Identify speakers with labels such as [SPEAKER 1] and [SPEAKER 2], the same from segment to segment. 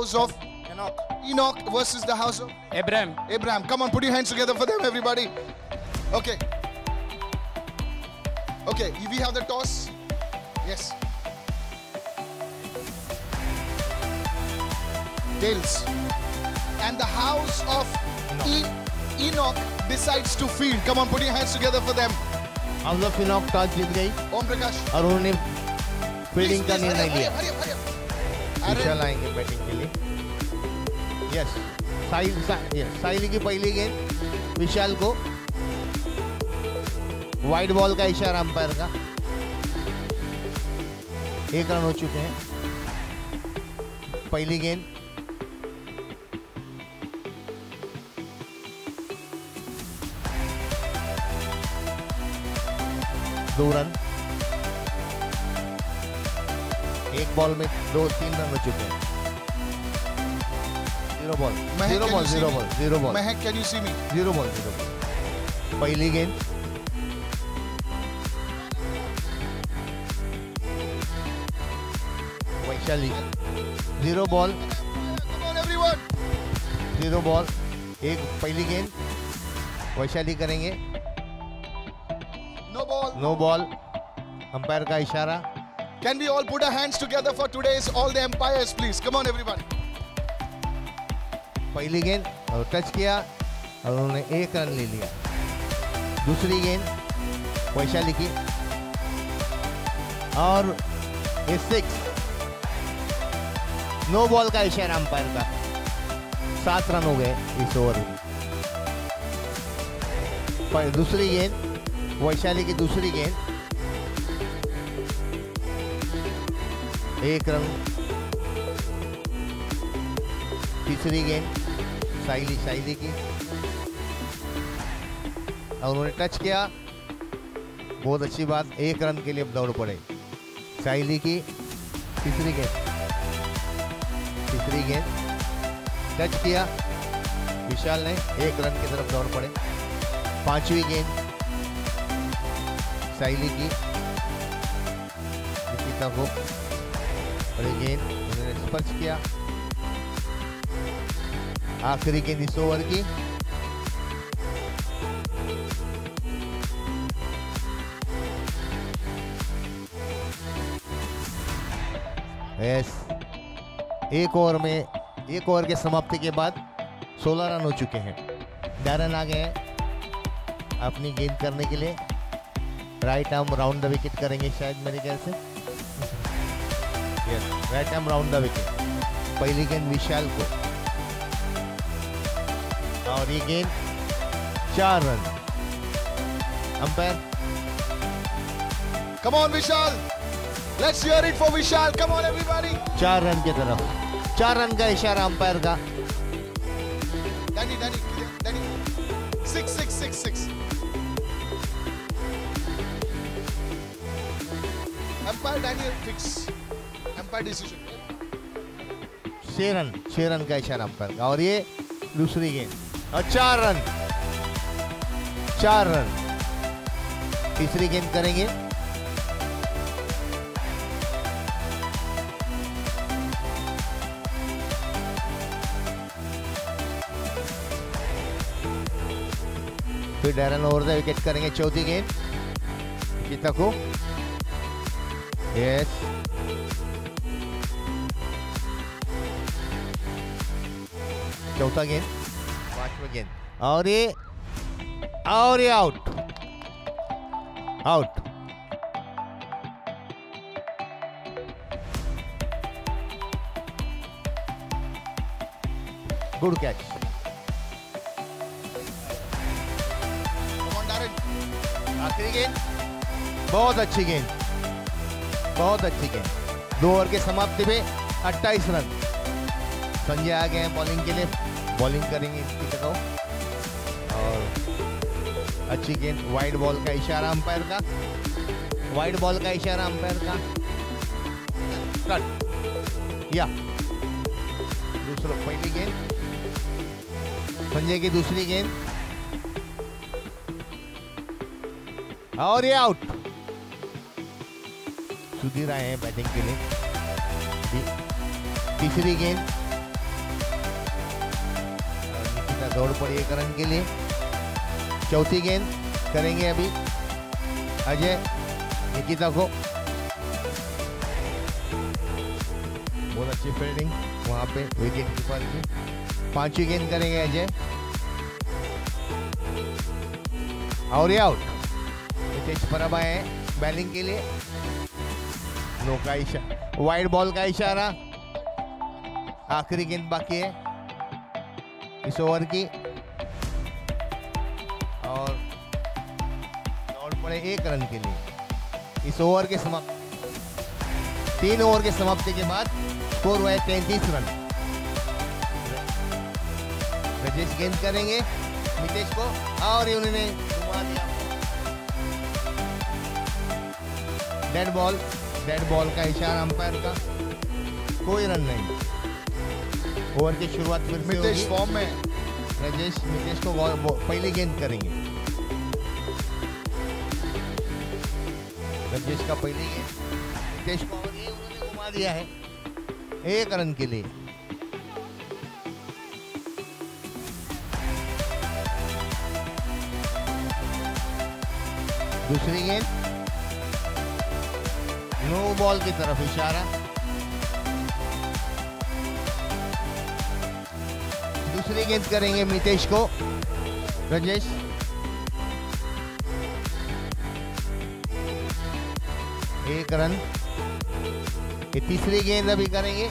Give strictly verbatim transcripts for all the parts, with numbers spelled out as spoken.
[SPEAKER 1] house of
[SPEAKER 2] Enoch.
[SPEAKER 1] Enoch versus the house of
[SPEAKER 3] Abraham.
[SPEAKER 1] Abraham. Come on, put your hands together for them, everybody. Okay. Okay, we have the toss. Yes. Tails. And the house of E Enoch decides to field. Come on, put your hands together for them.
[SPEAKER 2] House of Enoch toss जीत गई
[SPEAKER 1] Om Prakash.
[SPEAKER 2] और उन्होंने fielding का
[SPEAKER 1] Please, please,
[SPEAKER 2] निर्णय
[SPEAKER 1] hurry
[SPEAKER 2] लिया।
[SPEAKER 1] up, hurry up, hurry up.
[SPEAKER 2] Vishal
[SPEAKER 1] Aaron.
[SPEAKER 2] आएंगे batting के लिए। यस, साहिल साहिल की पहली गेंद विशाल को, वाइड बॉल का इशारा अंपायर का। एक रन हो चुके हैं। पहली गेंद दो रन, एक बॉल में दो तीन रन हो चुके हैं। Zero ball
[SPEAKER 1] Mahek,
[SPEAKER 2] zero
[SPEAKER 1] can
[SPEAKER 2] ball
[SPEAKER 1] you see
[SPEAKER 2] zero
[SPEAKER 1] me?
[SPEAKER 2] Ball zero ball
[SPEAKER 1] Mahek, can you see me?
[SPEAKER 2] Zero ball zero ball पहली गेंद Vaishali, zero ball
[SPEAKER 1] Come on, everyone.
[SPEAKER 2] Zero ball. एक पहली गेंद वैशाली करेंगे,
[SPEAKER 1] No ball.
[SPEAKER 2] No ball, umpire का इशारा।
[SPEAKER 1] Can we all put our hands together for today's all the empires, please? Come on, everyone.
[SPEAKER 2] पहली गेंद और टच किया और उन्होंने एक रन ले लिया। दूसरी गेंद वैशाली की और ये सिक्स, नो बॉल का इशारा अंपायर का। सात रन हो गए इस ओवर में। पर दूसरी गेंद वैशाली की दूसरी गेंद, एक रन। तीसरी गेंद साइली साइली की और उन्होंने टच किया, बहुत अच्छी बात। एक रन के लिए अब दौड़ पड़े साइली की। तीसरी गेंद तीसरी गेंद टच किया विशाल ने, एक रन की तरफ दौड़ पड़े। पांचवी गेंद साइली की, निकिता को बड़ी गेंद उन्होंने स्पर्श किया। आखिरी गेंद इस ओवर की, यस। एक ओवर में एक ओवर के समाप्ति के बाद सोलह रन हो चुके हैं। डैरन आ गए हैं अपनी गेंद करने के लिए। Right arm round the wicket करेंगे शायद मेरे ख्याल से। Yes, right arm round the wicket. पहली गेंद विशाल को और ये गेंद चार run. Umpire
[SPEAKER 1] Come on, Vishal. Let's hear it for Vishal. Come on, everybody.
[SPEAKER 2] चार रन की तरफ, चार रन का इशारा अंपायर का।
[SPEAKER 1] Danny, Danny, Danny. Six, six, six, six. Umpire Daniel fix. Umpire decision.
[SPEAKER 2] छह रन, छह रन का इशारा अंपायर का। और ये दूसरी गेंद और चार रन, चार रन। तीसरी गेंद करेंगे, फिर डैरन ओवर द विकेट करेंगे। चौथी गेंद गीता को, यस। चौथा गेंद, पांचवा गेंद और ये और ये out, out. Good catch.
[SPEAKER 1] Come on, Darren.
[SPEAKER 2] आखिरी गेंद, बहुत अच्छी गेंद, बहुत अच्छी गेंद। दो ओवर के समाप्ति पे अट्ठाईस रन। संजय आ गए हैं बॉलिंग के लिए, बॉलिंग करेंगे इसकी तरफ। और अच्छी गेंद, वाइड बॉल का इशारा अंपायर का, वाइड बॉल का इशारा अंपायर का। कट या दूसरा, पहली गेंद संजय की दूसरी गेंद और ये आउट। सुधीर आए हैं बैटिंग के लिए। तीसरी गेंद दौड़ पड़ी एक रन के लिए। चौथी गेंद करेंगे अभी अजय निकिता को। बहुत अच्छी फील्डिंग वहां पे विकेट कीपर की। पांचवी गेंद करेंगे अजय और आउट। नितेश परब आए बैटिंग के लिए। नो का इशारा, वाइड बॉल का इशारा। आखिरी गेंद बाकी है इस ओवर की और दौड़ पड़े एक रन के लिए। इस ओवर के समाप्त तीन ओवर के समाप्ति के बाद स्कोर हुआ है तैंतीस रन। राजेश गेंद करेंगे नितेश को और उन्होंने घुमा दिया। डेड बॉल, डेड बॉल का इशारा अंपायर का। कोई रन नहीं। ओवर की शुरुआत फिर से
[SPEAKER 1] मितेश
[SPEAKER 2] होगी।
[SPEAKER 1] फॉर्म में।
[SPEAKER 2] राजेश नितेश को पहली गेंद करेंगे। राजेश का पहली गेंद नितेश को उन्होंने घुमा दिया है एक रन के लिए। दूसरी गेंद नो बॉल की तरफ इशारा। दूसरी गेंद करेंगे मितेश को राजेश। एक रन। ये तीसरी गेंद अभी करेंगे।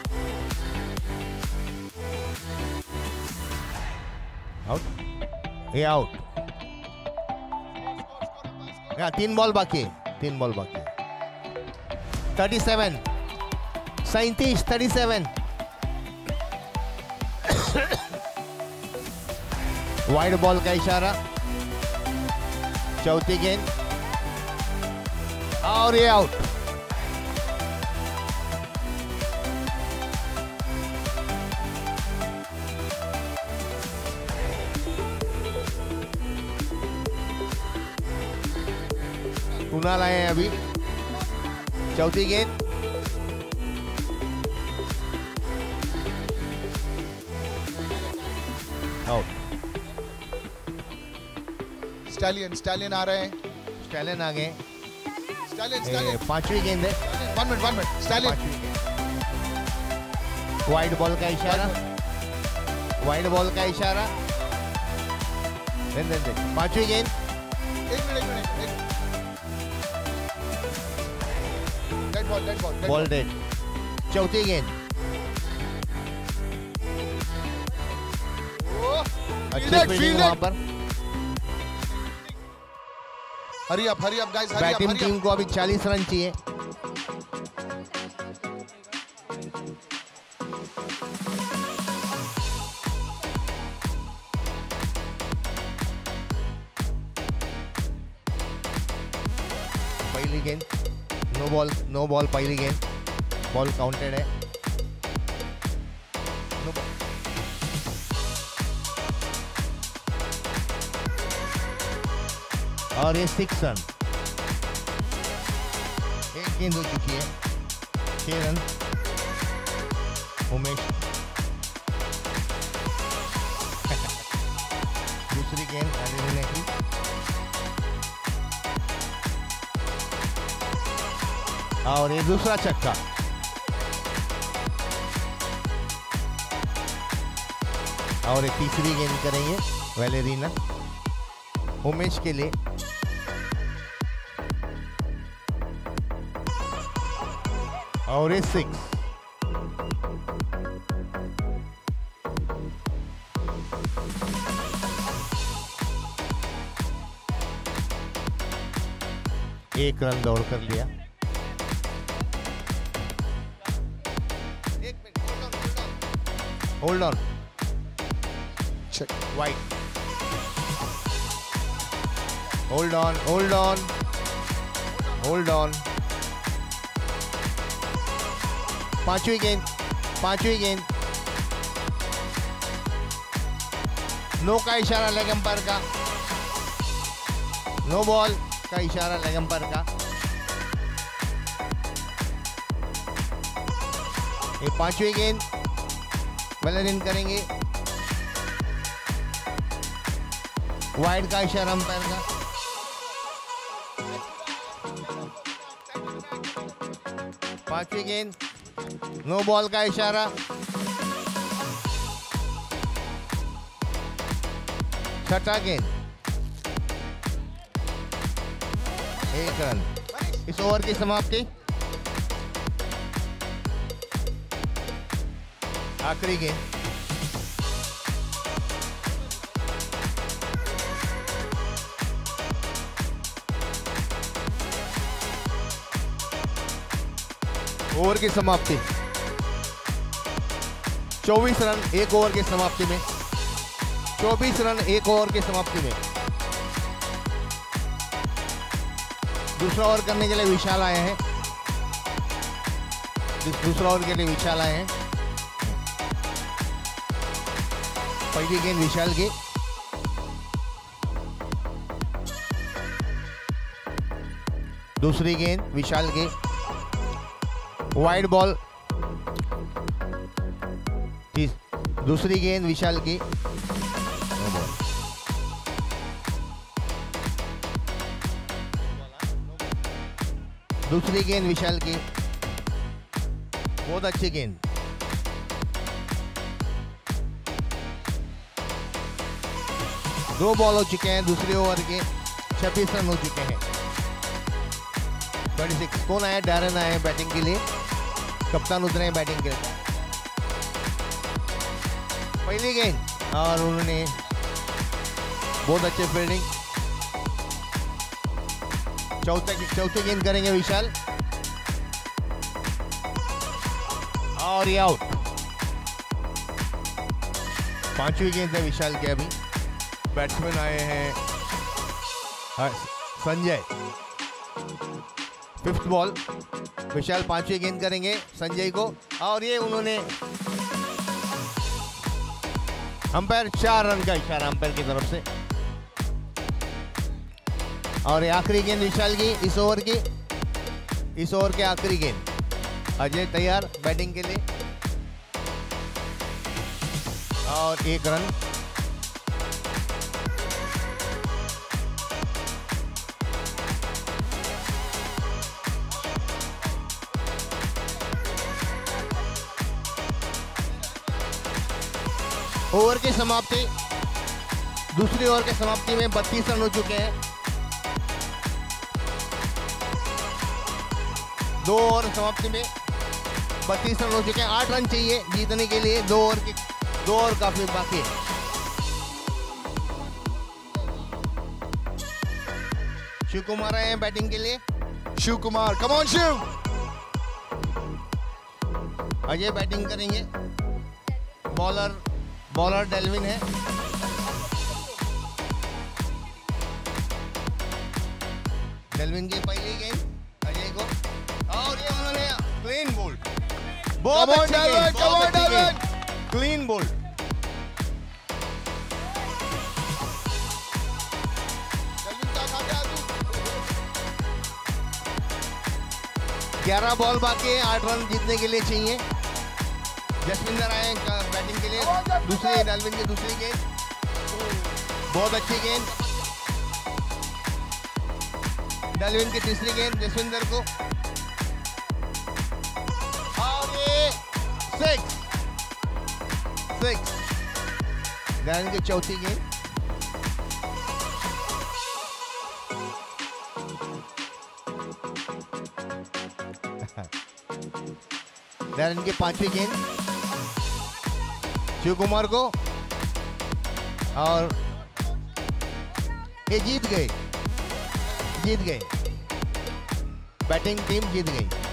[SPEAKER 2] आउट, ये आउट। यहाँ तीन बॉल बाकी है, तीन बॉल बाकी है। थर्टी सेवन, सैंतीस, थर्टी सेवन। वाइड बॉल का इशारा। चौथी गेंद और ये आउट। कुणाल आए हैं अभी। चौथी गेंद आउट।
[SPEAKER 1] स्टैलियन स्टैलियन आ रहे हैं।
[SPEAKER 2] स्टैलियन आ गए।
[SPEAKER 1] स्टैलियन स्टैलियन
[SPEAKER 2] पांचवी गेंद है।
[SPEAKER 1] One minute one minute stallion.
[SPEAKER 2] Wide ball का इशारा। वाइड बॉल का इशारा। पांचवी गेंद।
[SPEAKER 1] एक मिनट एक मिनट एक dead ball dead ball
[SPEAKER 2] ball dead. चौथी गेंद। अच्छी फील्डिंग वहां पर।
[SPEAKER 1] Hurry up hurry up guys, hurry up
[SPEAKER 2] batting
[SPEAKER 1] hurry
[SPEAKER 2] team
[SPEAKER 1] up.
[SPEAKER 2] को अभी चालीस रन चाहिए। पहली गेंद नो बॉल, नो बॉल पहली गेंद। बॉल काउंटेड है। No ball. और ये सिक्स रन। एक गेंद हो चुकी है। छह रन उमेश। दूसरी गेंद ने की। और ये दूसरा छक्का। और ये तीसरी गेंद करेंगे वैलेरीना उमेश के लिए। और ये सिक्स। एक रन दौड़ कर लिया। एक minute, hold on.
[SPEAKER 1] Check.
[SPEAKER 2] Wide. Hold on, hold on, hold on. पांचवी गेंद, पांचवी गेंद। नो का इशारा लेग अंपायर का। नो बॉल का इशारा लेग अंपायर का। ये पांचवी गेंद वैलेरिन करेंगे। वाइड का इशारा अंपायर का। पांचवी गेंद नो बॉल का इशारा। छठा गेंद एक रन। इस ओवर की समाप्ति। आखिरी गेंद ओवर की समाप्ति। चौबीस रन एक ओवर की समाप्ति में। चौबीस रन एक ओवर की समाप्ति में। दूसरा ओवर करने के लिए विशाल आए हैं। दूसरा ओवर के लिए विशाल आए हैं। पहली गेंद विशाल की। दूसरी गेंद विशाल की। Wide ball. दूसरी गेंद विशाल की। No ball. दूसरी गेंद विशाल की। बहुत अच्छी गेंद। दो बॉल हो चुके हैं दूसरे ओवर के। छब्बीस रन हो चुके हैं। छब्बीस। कौन आया? डैरन आए बैटिंग के लिए। कप्तान उतरे हैं बैटिंग के लिए। पहली गेंद और उन्होंने बहुत अच्छे फील्डिंग। चौथे चौथी गेंद करेंगे विशाल और ये आउट। पांचवी गेंद है विशाल के। अभी बैट्समैन आए हैं संजय। Fifth ball. विशाल पांचवी गेंद करेंगे संजय को और ये उन्होंने अंपायर चार रन का इशारा अंपायर की तरफ से। और ये आखिरी गेंद विशाल की इस ओवर की। इस ओवर के आखिरी गेंद। अजय तैयार बैटिंग के लिए और एक रन। ओवर की समाप्ति। दूसरी ओवर की समाप्ति में बत्तीस रन हो चुके हैं। दो ओवर समाप्ति में बत्तीस रन हो चुके हैं। आठ रन चाहिए जीतने के लिए। दो ओवर के दो ओवर काफी बाकी है। शिव कुमार आए हैं बैटिंग के लिए।
[SPEAKER 1] Shiv Kumar, come on Shiv.
[SPEAKER 2] Ajay batting करेंगे। बॉलर बॉलर डेल्विन है। डेल्विन की पहली गेंद अजय को और ये उन्होंने क्लीन बोल्ड। बहुत अच्छी गेंद, बहुत अच्छी गेंद। Clean bowled. ग्यारह बॉल बाकी है। आठ रन जीतने के लिए चाहिए। जसविंदर आए बैटिंग के लिए। दूसरी डेल्विन की दूसरी गेंद। बहुत अच्छी गेंद। डेल्विन की तीसरी गेंद जसविंदर को और ये सिक्स सिक्स। डेल्विन की चौथी गेंद। डेल्विन की पांचवी गेंद शिव कुमार को और ये जीत गए जीत गए बैटिंग टीम जीत गई।